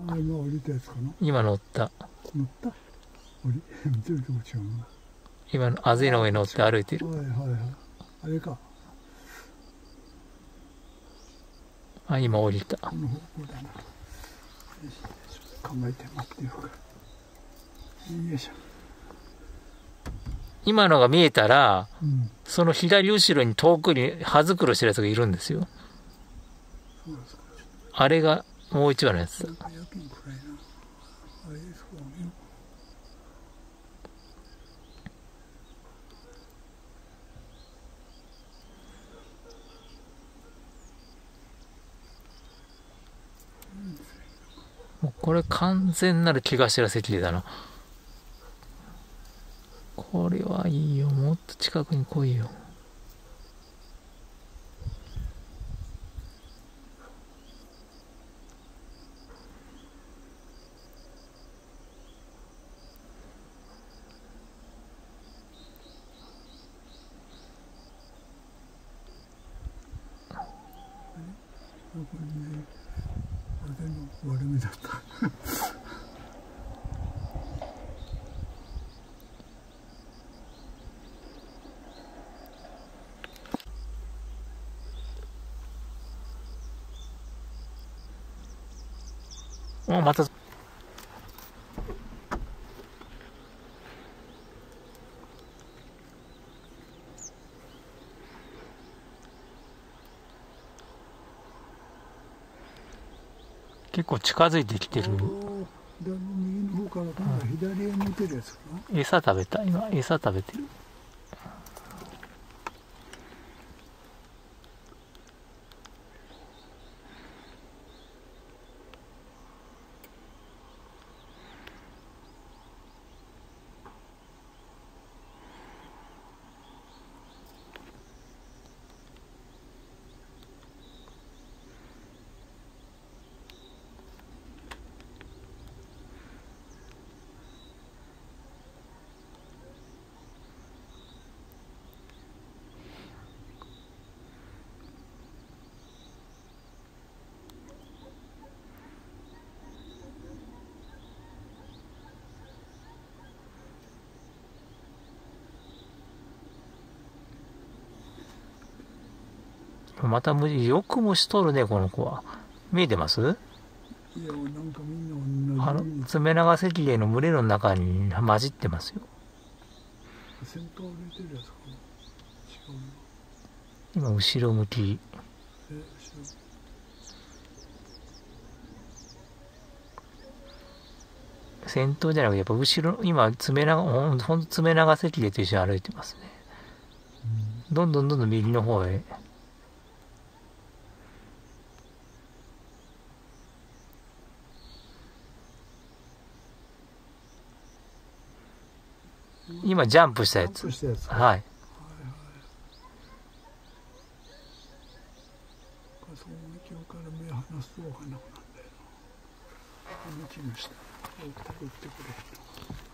あ、今降りたやつかな。 今乗った。 乗った。見てるとこ違うな。 今のあぜの上乗って歩いてる。 はいはいはい。あれか。 あ、今降りた。 この方向だな。ちょっと構えて待ってようか。よいしょ。 今のが見えたら、 うん、 その左後ろに遠くに葉づくろしてるやつがいるんですよ。 そうですか。 あれがもう一羽のやつだ。 夜勤暗いな。あれ、そうね。 もうこれ完全なる気頭赤痢だな。これはいいよ。もっと近くに来いよ。 これね、俺の悪目だった。 あ、また。結構近づいてきてる。 右の方から今度左へ向いてるやつかな。 餌食べた。今、餌食べてる。またよく虫取るね、この子は。見えてます？ いや、なんかみんな同じ。 爪長赤痢の群れの中に混じってますよ。 先頭歩いてるやつかな。違うな。 今、後ろ向き。 後ろ。 先頭じゃなくて、やっぱ後ろ、今、ほんと爪長赤痢と一緒に歩いてますね。どんどん右の方へ。今、ジャンプしたやつ。はい。 その道から目を離すとお花なんだよな。道の下を送ってくれ。